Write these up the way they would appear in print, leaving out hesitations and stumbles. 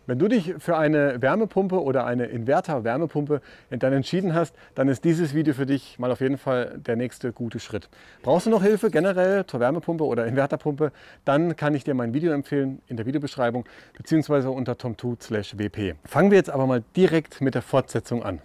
Wenn du dich für eine Wärmepumpe oder eine Inverter-Wärmepumpe dann entschieden hast, dann ist dieses Video für dich mal auf jeden Fall der nächste gute Schritt. Brauchst du noch Hilfe generell zur Wärmepumpe oder Inverterpumpe, dann kann ich dir mein Video empfehlen in der Videobeschreibung bzw. unter tomtoot/wp. Fangen wir jetzt aber mal direkt mit der Fortsetzung an.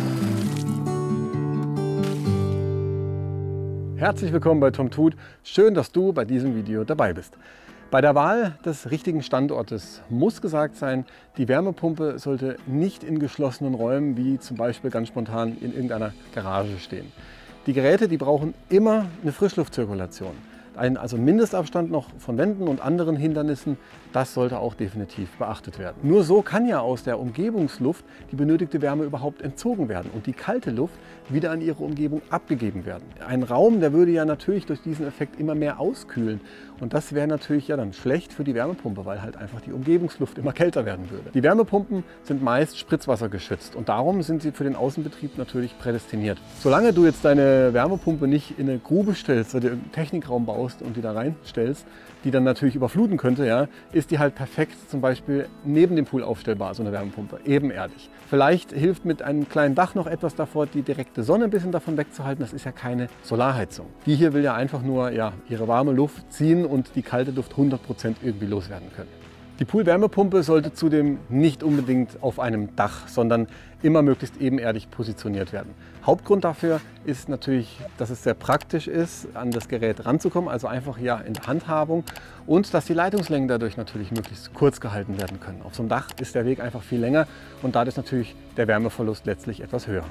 Herzlich willkommen bei Tom Toot. Schön, dass du bei diesem Video dabei bist. Bei der Wahl des richtigen Standortes muss gesagt sein, die Wärmepumpe sollte nicht in geschlossenen Räumen wie zum Beispiel ganz spontan in irgendeiner Garage stehen. Die Geräte, die brauchen immer eine Frischluftzirkulation. Also Mindestabstand noch von Wänden und anderen Hindernissen, das sollte auch definitiv beachtet werden. Nur so kann ja aus der Umgebungsluft die benötigte Wärme überhaupt entzogen werden und die kalte Luft wieder an ihre Umgebung abgegeben werden. Ein Raum, der würde ja natürlich durch diesen Effekt immer mehr auskühlen und das wäre natürlich ja dann schlecht für die Wärmepumpe, weil halt einfach die Umgebungsluft immer kälter werden würde. Die Wärmepumpen sind meist spritzwassergeschützt und darum sind sie für den Außenbetrieb natürlich prädestiniert. Solange du jetzt deine Wärmepumpe nicht in eine Grube stellst oder einen Technikraum baust und die da reinstellst, die dann natürlich überfluten könnte, ja, ist die halt perfekt zum Beispiel neben dem Pool aufstellbar, so eine Wärmepumpe, ebenerdig. Vielleicht hilft mit einem kleinen Dach noch etwas davor, die direkte Sonne ein bisschen davon wegzuhalten. Das ist ja keine Solarheizung. Die hier will ja einfach nur ihre warme Luft ziehen und die kalte Luft 100% irgendwie loswerden können. Die Pool-Wärmepumpe sollte zudem nicht unbedingt auf einem Dach, sondern immer möglichst ebenerdig positioniert werden. Hauptgrund dafür ist natürlich, dass es sehr praktisch ist, an das Gerät ranzukommen, also einfach in der Handhabung und dass die Leitungslängen dadurch natürlich möglichst kurz gehalten werden können. Auf so einem Dach ist der Weg einfach viel länger und dadurch natürlich der Wärmeverlust letztlich etwas höher.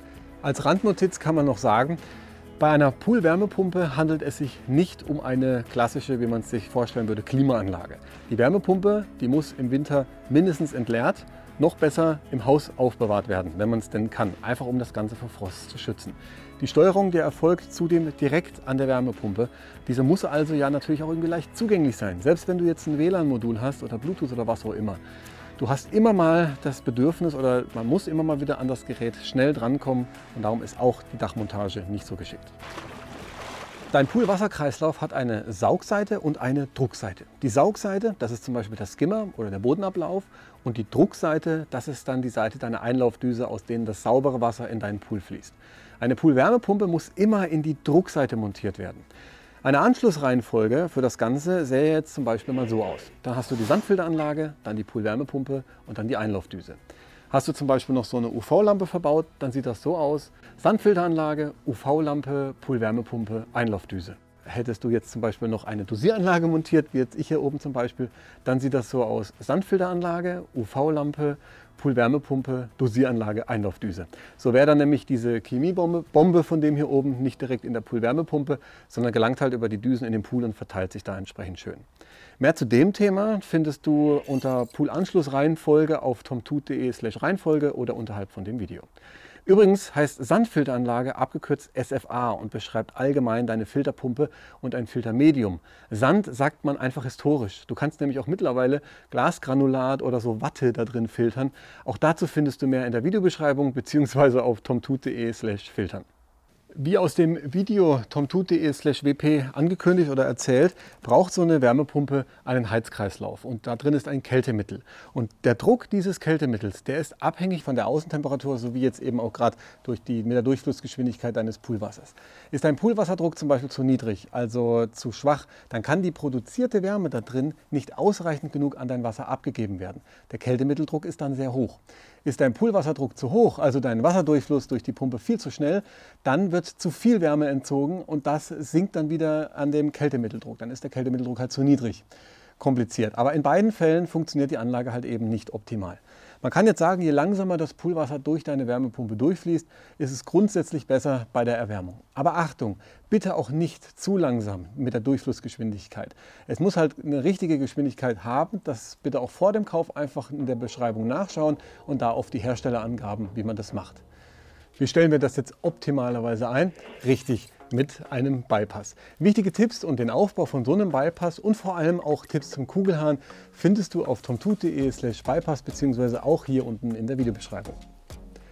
Als Randnotiz kann man noch sagen, bei einer Pool-Wärmepumpe handelt es sich nicht um eine klassische, wie man es sich vorstellen würde, Klimaanlage. Die Wärmepumpe, die muss im Winter mindestens entleert, noch besser im Haus aufbewahrt werden, wenn man es denn kann, einfach um das Ganze vor Frost zu schützen. Die Steuerung, der erfolgt zudem direkt an der Wärmepumpe. Diese muss also ja natürlich auch irgendwie leicht zugänglich sein, selbst wenn du jetzt ein WLAN-Modul hast oder Bluetooth oder was auch immer. Du hast immer mal das Bedürfnis oder man muss immer mal wieder an das Gerät schnell drankommen und darum ist auch die Dachmontage nicht so geschickt. Dein Poolwasserkreislauf hat eine Saugseite und eine Druckseite. Die Saugseite, das ist zum Beispiel der Skimmer oder der Bodenablauf und die Druckseite, das ist dann die Seite deiner Einlaufdüse, aus denen das saubere Wasser in deinen Pool fließt. Eine Poolwärmepumpe muss immer in die Druckseite montiert werden. Eine Anschlussreihenfolge für das Ganze sähe jetzt zum Beispiel mal so aus. Da hast du die Sandfilteranlage, dann die Poolwärmepumpe und dann die Einlaufdüse. Hast du zum Beispiel noch so eine UV-Lampe verbaut, dann sieht das so aus. Sandfilteranlage, UV-Lampe, Poolwärmepumpe, Einlaufdüse. Hättest du jetzt zum Beispiel noch eine Dosieranlage montiert, wie jetzt ich hier oben zum Beispiel, dann sieht das so aus. Sandfilteranlage, UV-Lampe, Poolwärmepumpe, Dosieranlage, Einlaufdüse. So wäre dann nämlich diese Chemiebombe von dem hier oben nicht direkt in der Poolwärmepumpe, sondern gelangt halt über die Düsen in den Pool und verteilt sich da entsprechend schön. Mehr zu dem Thema findest du unter Poolanschlussreihenfolge auf tomtoot.de/Reihenfolge oder unterhalb von dem Video. Übrigens heißt Sandfilteranlage abgekürzt SFA und beschreibt allgemein deine Filterpumpe und ein Filtermedium. Sand sagt man einfach historisch. Du kannst nämlich auch mittlerweile Glasgranulat oder so Watte da drin filtern. Auch dazu findest du mehr in der Videobeschreibung bzw. auf tomtoot.de/filtern. Wie aus dem Video tomtoot.de/wp angekündigt oder erzählt, braucht so eine Wärmepumpe einen Heizkreislauf und da drin ist ein Kältemittel. Und der Druck dieses Kältemittels, der ist abhängig von der Außentemperatur, so wie jetzt eben auch gerade mit der Durchflussgeschwindigkeit deines Poolwassers. Ist dein Poolwasserdruck zum Beispiel zu niedrig, also zu schwach, dann kann die produzierte Wärme da drin nicht ausreichend genug an dein Wasser abgegeben werden. Der Kältemitteldruck ist dann sehr hoch. Ist dein Poolwasserdruck zu hoch, also dein Wasserdurchfluss durch die Pumpe viel zu schnell, dann wird zu viel Wärme entzogen und das sinkt dann wieder an dem Kältemitteldruck. Dann ist der Kältemitteldruck halt zu niedrig. Kompliziert. Aber in beiden Fällen funktioniert die Anlage halt eben nicht optimal. Man kann jetzt sagen, je langsamer das Poolwasser durch deine Wärmepumpe durchfließt, ist es grundsätzlich besser bei der Erwärmung. Aber Achtung, bitte auch nicht zu langsam mit der Durchflussgeschwindigkeit. Es muss halt eine richtige Geschwindigkeit haben, das bitte auch vor dem Kauf einfach in der Beschreibung nachschauen und da auf die Herstellerangaben, wie man das macht. Wie stellen wir das jetzt optimalerweise ein? Richtig, mit einem Bypass. Wichtige Tipps und den Aufbau von so einem Bypass und vor allem auch Tipps zum Kugelhahn findest du auf tomtoot.de/bypass bzw. auch hier unten in der Videobeschreibung.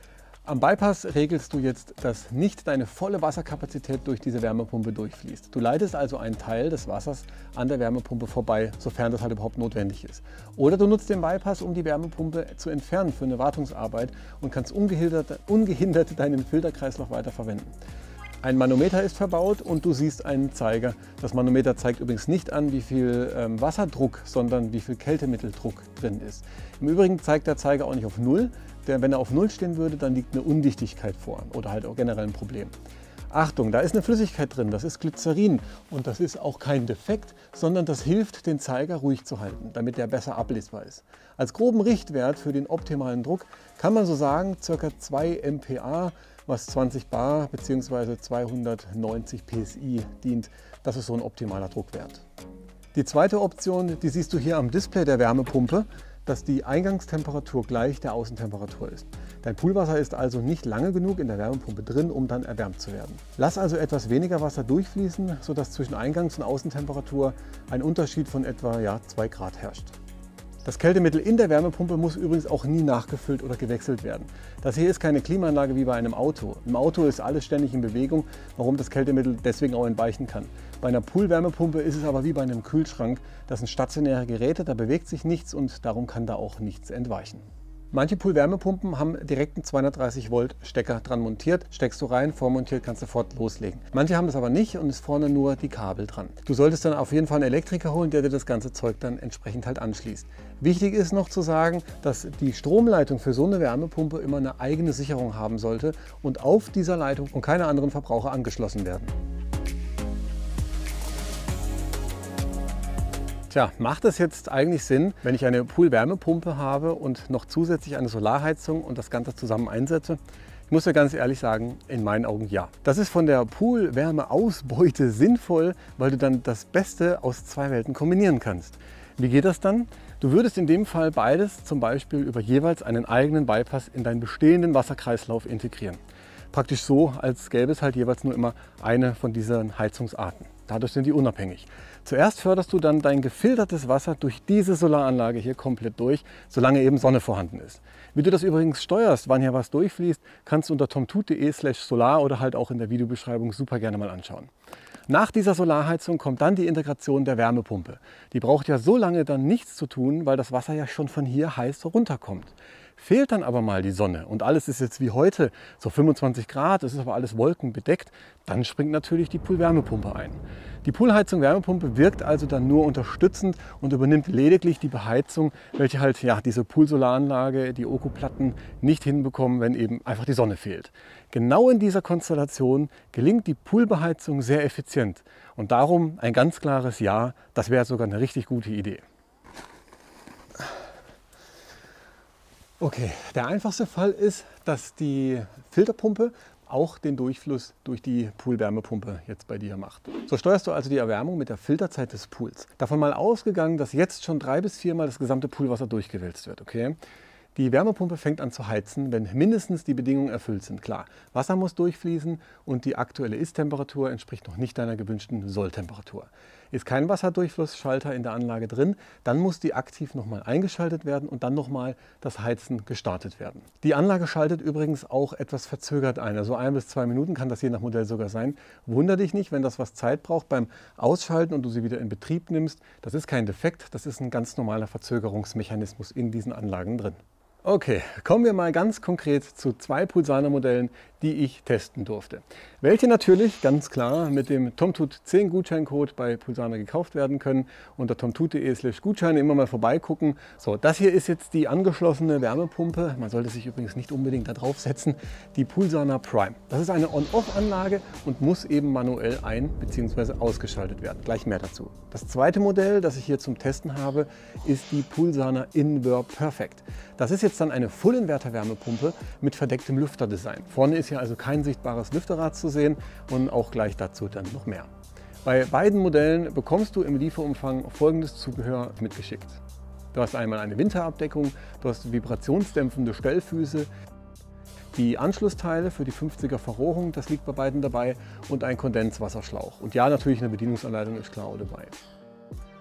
Am Bypass regelst du jetzt, dass nicht deine volle Wasserkapazität durch diese Wärmepumpe durchfließt. Du leitest also einen Teil des Wassers an der Wärmepumpe vorbei, sofern das halt überhaupt notwendig ist. Oder du nutzt den Bypass, um die Wärmepumpe zu entfernen für eine wartungsarbeit und kannst ungehindert deinen Filterkreislauf weiter verwenden. Ein Manometer ist verbaut und du siehst einen Zeiger. Das Manometer zeigt übrigens nicht an, wie viel Wasserdruck, sondern wie viel Kältemitteldruck drin ist. Im Übrigen zeigt der Zeiger auch nicht auf 0, denn wenn er auf 0 stehen würde, dann liegt eine Undichtigkeit vor oder halt auch generell ein Problem. Achtung, da ist eine Flüssigkeit drin, das ist Glycerin und das ist auch kein Defekt, sondern das hilft, den Zeiger ruhig zu halten, damit der besser ablesbar ist. Als groben Richtwert für den optimalen Druck kann man so sagen, ca. 2 MPa, was 20 bar bzw. 290 PSI dient. Das ist so ein optimaler Druckwert. Die zweite Option, die siehst du hier am Display der Wärmepumpe, dass die Eingangstemperatur gleich der Außentemperatur ist. Dein Poolwasser ist also nicht lange genug in der Wärmepumpe drin, um dann erwärmt zu werden. Lass also etwas weniger Wasser durchfließen, sodass zwischen Eingangs- und Außentemperatur ein Unterschied von etwa 2 Grad herrscht. Das Kältemittel in der Wärmepumpe muss übrigens auch nie nachgefüllt oder gewechselt werden. Das hier ist keine Klimaanlage wie bei einem Auto. Im Auto ist alles ständig in Bewegung, warum das Kältemittel deswegen auch entweichen kann. Bei einer Pool-Wärmepumpe ist es aber wie bei einem Kühlschrank. Das sind stationäre Geräte, da bewegt sich nichts und darum kann da auch nichts entweichen. Manche Pool-Wärmepumpen haben direkt einen 230 Volt Stecker dran montiert. Steckst du rein, vormontiert, kannst sofort loslegen. Manche haben das aber nicht und ist vorne nur die Kabel dran. Du solltest dann auf jeden Fall einen Elektriker holen, der dir das ganze Zeug dann entsprechend halt anschließt. Wichtig ist noch zu sagen, dass die Stromleitung für so eine Wärmepumpe immer eine eigene Sicherung haben sollte und auf dieser Leitung von keine anderen Verbraucher angeschlossen werden. Tja, macht es jetzt eigentlich Sinn, wenn ich eine Pool-Wärmepumpe habe und noch zusätzlich eine Solarheizung und das Ganze zusammen einsetze? Ich muss dir ganz ehrlich sagen, in meinen Augen ja. Das ist von der Pool-Wärmeausbeute sinnvoll, weil du dann das Beste aus 2 Welten kombinieren kannst. Wie geht das dann? Du würdest in dem Fall beides zum Beispiel über jeweils einen eigenen Bypass in deinen bestehenden Wasserkreislauf integrieren. Praktisch so, als gäbe es halt jeweils nur immer eine von diesen Heizungsarten. Dadurch sind die unabhängig. Zuerst förderst du dann dein gefiltertes Wasser durch diese Solaranlage hier komplett durch, solange eben Sonne vorhanden ist. Wie du das übrigens steuerst, wann hier was durchfließt, kannst du unter tomtut.de/solar oder halt auch in der Videobeschreibung super gerne mal anschauen. Nach dieser Solarheizung kommt dann die Integration der Wärmepumpe. Die braucht ja so lange dann nichts zu tun, weil das Wasser ja schon von hier heiß runterkommt. Fehlt dann aber mal die Sonne und alles ist jetzt wie heute, so 25 Grad, es ist aber alles wolkenbedeckt, dann springt natürlich die Pool-Wärmepumpe ein. Die Poolheizung-Wärmepumpe wirkt also dann nur unterstützend und übernimmt lediglich die Beheizung, welche halt diese Pool-Solaranlage, die Ökoplatten nicht hinbekommen, wenn eben einfach die Sonne fehlt. Genau in dieser Konstellation gelingt die Poolbeheizung sehr effizient und darum ein ganz klares Ja, das wäre sogar eine richtig gute Idee. Okay, der einfachste Fall ist, dass die Filterpumpe auch den Durchfluss durch die Poolwärmepumpe jetzt bei dir macht. So steuerst du also die Erwärmung mit der Filterzeit des Pools. Davon mal ausgegangen, dass jetzt schon 3 bis 4 Mal das gesamte Poolwasser durchgewälzt wird. Okay? Die Wärmepumpe fängt an zu heizen, wenn mindestens die Bedingungen erfüllt sind. Klar, Wasser muss durchfließen und die aktuelle Ist-Temperatur entspricht noch nicht deiner gewünschten Soll-Temperatur. Ist kein Wasserdurchflussschalter in der Anlage drin, dann muss die aktiv nochmal eingeschaltet werden und dann nochmal das Heizen gestartet werden. Die Anlage schaltet übrigens auch etwas verzögert ein, also 1 bis 2 Minuten kann das je nach Modell sogar sein. Wunder dich nicht, wenn das was Zeit braucht beim Ausschalten und du sie wieder in Betrieb nimmst. Das ist kein Defekt, das ist ein ganz normaler Verzögerungsmechanismus in diesen Anlagen drin. Okay, kommen wir mal ganz konkret zu 2 Poolsana-Modellen, die ich testen durfte. Welche natürlich ganz klar mit dem TomTut 10 Gutscheincode bei Poolsana gekauft werden können. Unter tomtut.de/Gutscheine immer mal vorbeigucken. So, das hier ist jetzt die angeschlossene Wärmepumpe. Man sollte sich übrigens nicht unbedingt da drauf setzen. Die Poolsana Prime. Das ist eine On-Off-Anlage und muss eben manuell ein- bzw. ausgeschaltet werden. Gleich mehr dazu. Das zweite Modell, das ich hier zum Testen habe, ist die Poolsana Inverter Perfect. Das ist jetzt dann eine Full-Inverter-Wärmepumpe mit verdecktem Lüfterdesign. Vorne ist hier also kein sichtbares Lüfterrad zu sehen und auch gleich dazu dann noch mehr. Bei beiden Modellen bekommst du im Lieferumfang folgendes Zubehör mitgeschickt. Du hast einmal eine Winterabdeckung, du hast vibrationsdämpfende Stellfüße, die Anschlussteile für die 50er Verrohrung, das liegt bei beiden dabei, und ein Kondenswasserschlauch. Und ja, natürlich eine Bedienungsanleitung ist klar auch dabei.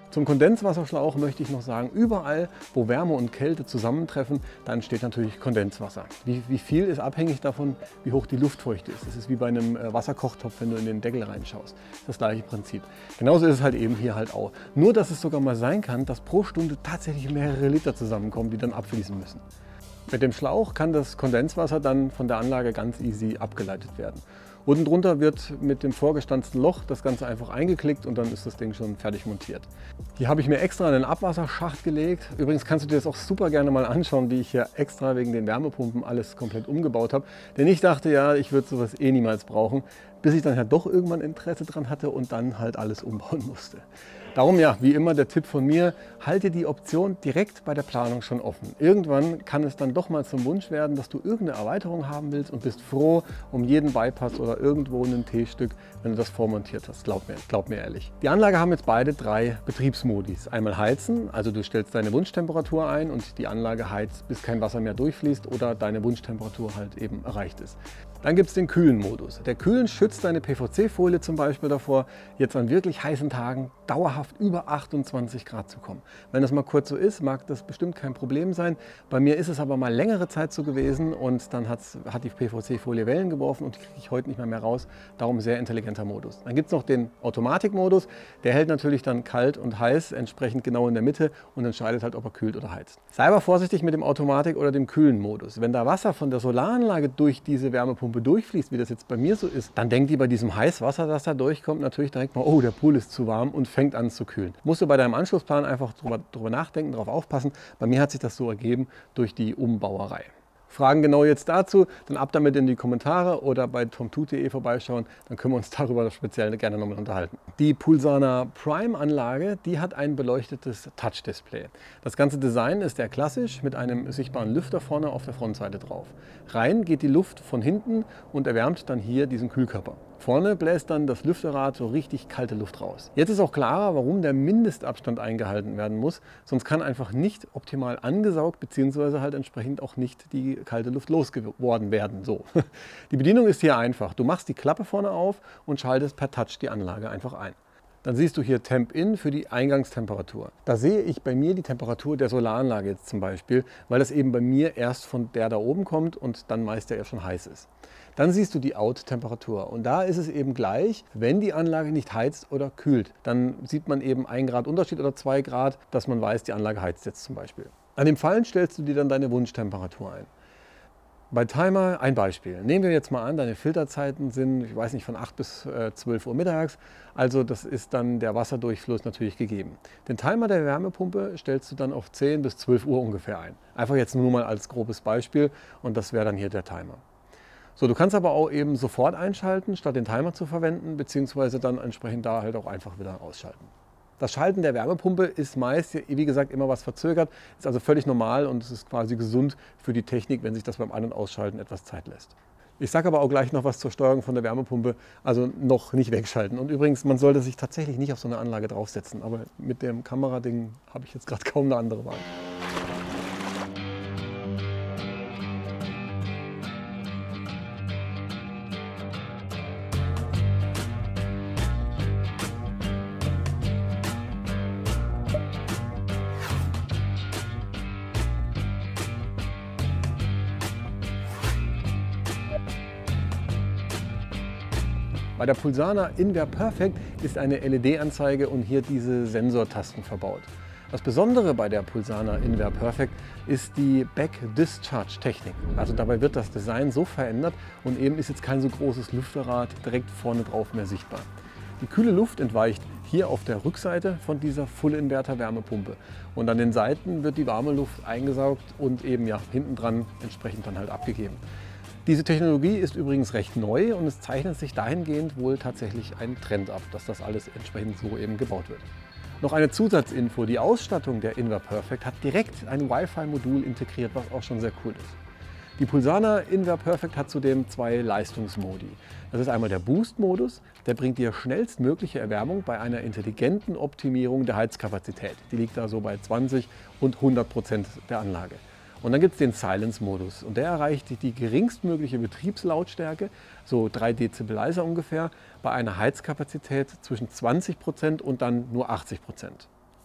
Zum Kondenswasserschlauch möchte ich noch sagen, überall, wo Wärme und Kälte zusammentreffen, da entsteht natürlich Kondenswasser. Wie viel ist abhängig davon, wie hoch die Luftfeuchte ist. Das ist wie bei einem Wasserkochtopf, wenn du in den Deckel reinschaust. Das gleiche Prinzip. Genauso ist es halt eben hier halt auch. Nur, dass es sogar mal sein kann, dass pro Stunde tatsächlich mehrere Liter zusammenkommen, die dann abfließen müssen. Mit dem Schlauch kann das Kondenswasser dann von der Anlage ganz easy abgeleitet werden. Unten drunter wird mit dem vorgestanzten Loch das Ganze einfach eingeklickt und dann ist das Ding schon fertig montiert. Hier habe ich mir extra einen Abwasserschacht gelegt. Übrigens kannst du dir das auch super gerne mal anschauen, wie ich hier extra wegen den Wärmepumpen alles komplett umgebaut habe. Denn ich dachte ja, ich würde sowas eh niemals brauchen, bis ich dann ja doch irgendwann Interesse dran hatte und dann halt alles umbauen musste. Darum ja, wie immer der Tipp von mir, halte die Option direkt bei der Planung schon offen. Irgendwann kann es dann doch mal zum Wunsch werden, dass du irgendeine Erweiterung haben willst und bist froh um jeden Bypass oder irgendwo ein T-Stück, wenn du das vormontiert hast. Glaub mir ehrlich. Die Anlage haben jetzt beide 3 Betriebsmodis. Einmal heizen, also du stellst deine Wunschtemperatur ein und die Anlage heizt, bis kein Wasser mehr durchfließt oder deine Wunschtemperatur halt eben erreicht ist. Dann gibt es den Kühlen-Modus. Der Kühlen schützt deine PVC-Folie zum Beispiel davor, jetzt an wirklich heißen Tagen dauerhaft über 28 Grad zu kommen. Wenn das mal kurz so ist, mag das bestimmt kein Problem sein. Bei mir ist es aber mal längere Zeit so gewesen und dann hat die PVC-Folie Wellen geworfen und die kriege ich heute nicht mehr raus. Darum sehr intelligenter Modus. Dann gibt es noch den Automatik-Modus. Der hält natürlich dann kalt und heiß, entsprechend genau in der Mitte und entscheidet halt, ob er kühlt oder heizt. Sei aber vorsichtig mit dem Automatik- oder dem Kühlen-Modus. Wenn da Wasser von der Solaranlage durch diese Wärmepumpe durchfließt, wie das jetzt bei mir so ist, dann denkt die bei diesem Heißwasser, das da durchkommt, natürlich direkt mal, oh, der Pool ist zu warm und fängt an zu kühlen. Musst du bei deinem Anschlussplan einfach drüber nachdenken, darauf aufpassen. Bei mir hat sich das so ergeben durch die Umbauerei. Fragen genau jetzt dazu, dann ab damit in die Kommentare oder bei tomtoot.de vorbeischauen, dann können wir uns darüber speziell gerne nochmal unterhalten. Die Pulsana Prime Anlage, die hat ein beleuchtetes Touch-Display. Das ganze Design ist sehr klassisch mit einem sichtbaren Lüfter vorne auf der Frontseite drauf. Rein geht die Luft von hinten und erwärmt dann hier diesen Kühlkörper. Vorne bläst dann das Lüfterrad so richtig kalte Luft raus. Jetzt ist auch klarer, warum der Mindestabstand eingehalten werden muss, sonst kann einfach nicht optimal angesaugt bzw. halt entsprechend auch nicht die kalte Luft losgeworden werden. So. Die Bedienung ist hier einfach. Du machst die Klappe vorne auf und schaltest per Touch die Anlage einfach ein. Dann siehst du hier Temp-In für die Eingangstemperatur. Da sehe ich bei mir die Temperatur der Solaranlage jetzt zum Beispiel, weil das eben bei mir erst von der da oben kommt und dann meist ja schon heiß ist. Dann siehst du die Out-Temperatur und da ist es eben gleich, wenn die Anlage nicht heizt oder kühlt. Dann sieht man eben 1 Grad Unterschied oder 2 Grad, dass man weiß, die Anlage heizt jetzt zum Beispiel. An dem Fallen stellst du dir dann deine Wunschtemperatur ein. Bei Timer ein Beispiel. Nehmen wir jetzt mal an, deine Filterzeiten sind, ich weiß nicht, von 8 bis 12 Uhr mittags. Also das ist dann der Wasserdurchfluss natürlich gegeben. Den Timer der Wärmepumpe stellst du dann auf 10 bis 12 Uhr ungefähr ein. Einfach jetzt nur mal als grobes Beispiel und das wäre dann hier der Timer. So, du kannst aber auch eben sofort einschalten, statt den Timer zu verwenden, beziehungsweise dann entsprechend da halt auch einfach wieder ausschalten. Das Schalten der Wärmepumpe ist meist, wie gesagt, immer was verzögert, ist also völlig normal und es ist quasi gesund für die Technik, wenn sich das beim Ein- und Ausschalten etwas Zeit lässt. Ich sage aber auch gleich noch was zur Steuerung von der Wärmepumpe, also noch nicht wegschalten. Und übrigens, man sollte sich tatsächlich nicht auf so eine Anlage draufsetzen, aber mit dem Kamerading habe ich jetzt gerade kaum eine andere Wahl. Bei der Pulsana InWare Perfect ist eine LED-Anzeige und hier diese Sensortasten verbaut. Das Besondere bei der Pulsana InWare Perfect ist die Back-Discharge-Technik. Also dabei wird das Design so verändert und eben ist jetzt kein so großes Lüfterrad direkt vorne drauf mehr sichtbar. Die kühle Luft entweicht hier auf der Rückseite von dieser Full-Inverter-Wärmepumpe und an den Seiten wird die warme Luft eingesaugt und eben ja hinten dran entsprechend dann halt abgegeben. Diese Technologie ist übrigens recht neu und es zeichnet sich dahingehend wohl tatsächlich ein Trend ab, dass das alles entsprechend so eben gebaut wird. Noch eine Zusatzinfo, die Ausstattung der InWare Perfect hat direkt ein Wi-Fi-Modul integriert, was auch schon sehr cool ist. Die Pulsana InWare Perfect hat zudem 2 Leistungsmodi. Das ist einmal der Boost-Modus, der bringt dir schnellstmögliche Erwärmung bei einer intelligenten Optimierung der Heizkapazität. Die liegt da so bei 20 und 100% der Anlage. Und dann gibt es den Silence-Modus und der erreicht die geringstmögliche Betriebslautstärke, so 3 Dezibel leiser ungefähr, bei einer Heizkapazität zwischen 20% und dann nur 80%.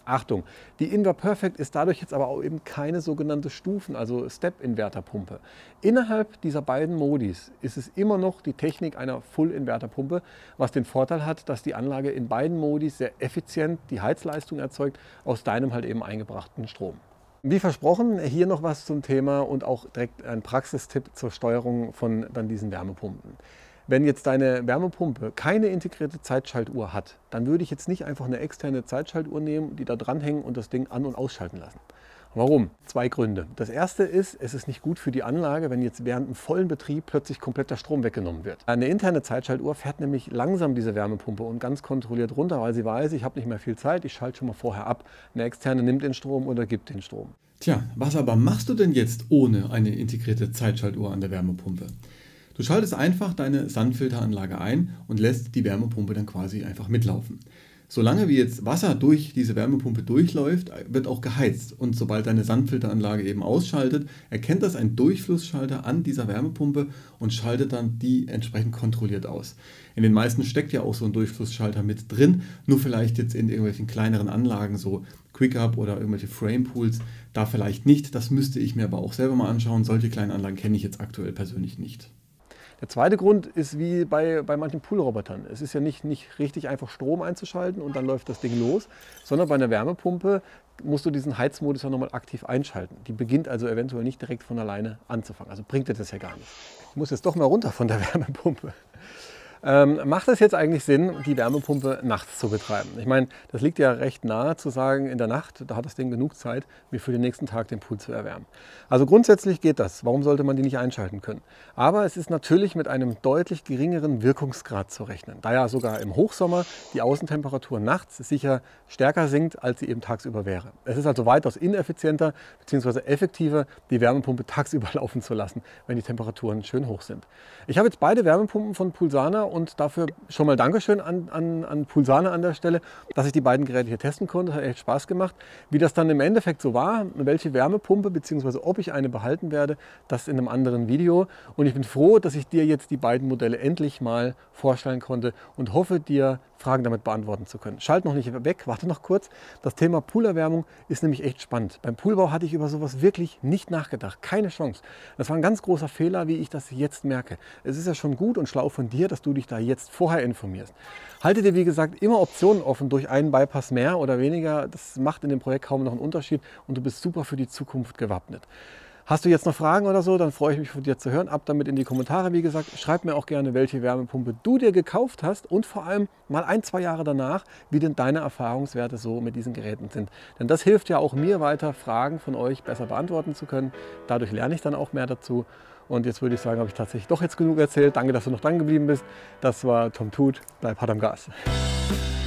Achtung, die Inverperfect ist dadurch jetzt aber auch eben keine sogenannte Stufen-, also Step-Inverter-Pumpe. Innerhalb dieser beiden Modis ist es immer noch die Technik einer Full-Inverter-Pumpe, was den Vorteil hat, dass die Anlage in beiden Modis sehr effizient die Heizleistung erzeugt aus deinem halt eben eingebrachten Strom. Wie versprochen, hier noch was zum Thema und auch direkt ein Praxistipp zur Steuerung von dann diesen Wärmepumpen. Wenn jetzt deine Wärmepumpe keine integrierte Zeitschaltuhr hat, dann würde ich jetzt nicht einfach eine externe Zeitschaltuhr nehmen, die da dranhängen und das Ding an- und ausschalten lassen. Warum? Zwei Gründe. Das erste ist, es ist nicht gut für die Anlage, wenn jetzt während einem vollen Betrieb plötzlich komplett der Strom weggenommen wird. Eine interne Zeitschaltuhr fährt nämlich langsam diese Wärmepumpe und ganz kontrolliert runter, weil sie weiß, ich habe nicht mehr viel Zeit, ich schalte schon mal vorher ab. Eine externe nimmt den Strom oder gibt den Strom. Tja, was aber machst du denn jetzt ohne eine integrierte Zeitschaltuhr an der Wärmepumpe? Du schaltest einfach deine Sandfilteranlage ein und lässt die Wärmepumpe dann quasi einfach mitlaufen. Solange wie jetzt Wasser durch diese Wärmepumpe durchläuft, wird auch geheizt. Und sobald deine Sandfilteranlage eben ausschaltet, erkennt das ein Durchflussschalter an dieser Wärmepumpe und schaltet dann die entsprechend kontrolliert aus. In den meisten steckt ja auch so ein Durchflussschalter mit drin, nur vielleicht jetzt in irgendwelchen kleineren Anlagen, so Quick-Up oder irgendwelche Frame-Pools, da vielleicht nicht. Das müsste ich mir aber auch selber mal anschauen. Solche kleinen Anlagen kenne ich jetzt aktuell persönlich nicht. Der zweite Grund ist wie bei manchen Poolrobotern. Es ist ja nicht richtig einfach Strom einzuschalten und dann läuft das Ding los, sondern bei einer Wärmepumpe musst du diesen Heizmodus ja nochmal aktiv einschalten. Die beginnt also eventuell nicht direkt von alleine anzufangen. Also bringt dir das ja gar nicht. Ich muss jetzt doch mal runter von der Wärmepumpe. Macht es jetzt eigentlich Sinn, die Wärmepumpe nachts zu betreiben? Ich meine, das liegt ja recht nahe zu sagen, in der Nacht, da hat das Ding genug Zeit, mir für den nächsten Tag den Pool zu erwärmen. Also grundsätzlich geht das. Warum sollte man die nicht einschalten können? Aber es ist natürlich mit einem deutlich geringeren Wirkungsgrad zu rechnen. Da ja sogar im Hochsommer die Außentemperatur nachts sicher stärker sinkt, als sie eben tagsüber wäre. Es ist also weitaus ineffizienter bzw. effektiver, die Wärmepumpe tagsüber laufen zu lassen, wenn die Temperaturen schön hoch sind. Ich habe jetzt beide Wärmepumpen von Poolsana und dafür schon mal Dankeschön an Poolsana an der Stelle, dass ich die beiden Geräte hier testen konnte. Das hat echt Spaß gemacht. Wie das dann im Endeffekt so war, welche Wärmepumpe bzw. ob ich eine behalten werde, das in einem anderen Video. Und ich bin froh, dass ich dir jetzt die beiden Modelle endlich mal vorstellen konnte und hoffe, dir Fragen damit beantworten zu können. Schalt noch nicht weg, warte noch kurz. Das Thema Poolerwärmung ist nämlich echt spannend. Beim Poolbau hatte ich über sowas wirklich nicht nachgedacht. Keine Chance. Das war ein ganz großer Fehler, wie ich das jetzt merke. Es ist ja schon gut und schlau von dir, dass du dich da jetzt vorher informierst. Halte dir, wie gesagt, immer Optionen offen durch einen Bypass mehr oder weniger. Das macht in dem Projekt kaum noch einen Unterschied und du bist super für die Zukunft gewappnet. Hast du jetzt noch Fragen oder so, dann freue ich mich von dir zu hören. Ab damit in die Kommentare, wie gesagt. Schreib mir auch gerne, welche Wärmepumpe du dir gekauft hast und vor allem mal 1-2 Jahre danach, wie denn deine Erfahrungswerte so mit diesen Geräten sind. Denn das hilft ja auch mir weiter, Fragen von euch besser beantworten zu können. Dadurch lerne ich dann auch mehr dazu. Und jetzt würde ich sagen, habe ich tatsächlich doch jetzt genug erzählt. Danke, dass du noch dran geblieben bist. Das war Tom Tut. Bleib hart am Gas.